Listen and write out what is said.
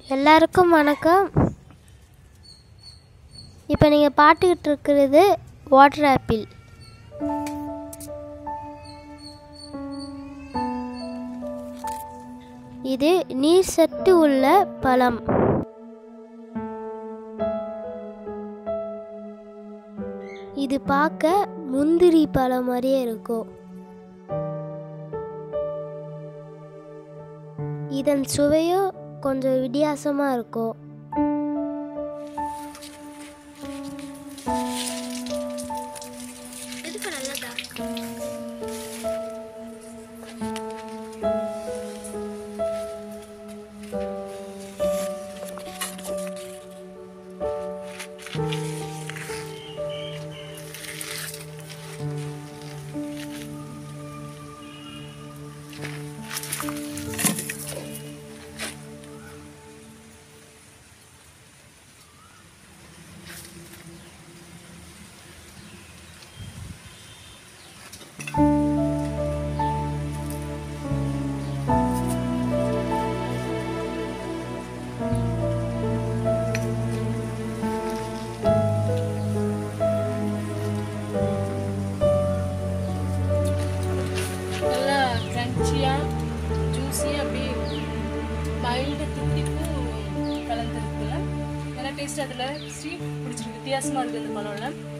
எல்லாருக்கும் வணக்கம். இப்போ நீங்கள் பார்த்துக்கிட்டு இருக்கிறது வாட்டர் ஆப்பிள். இது நீர் சத்து உள்ள பழம். இது பார்க்க முந்திரி பழம் மாதிரியே இருக்கும். இதன் சுவையும் கொஞ்சம் வித்தியாசமாக இருக்கும். ஜூஸியாக அப்படியே மைல்டு தித்திப்பும் கலந்துருக்குல்ல. நல்லா டேஸ்ட் அதில் ஸ்வீட் பிடிச்சிருக்கு. வித்தியாசமாக இருக்குது இந்த பழம்ல.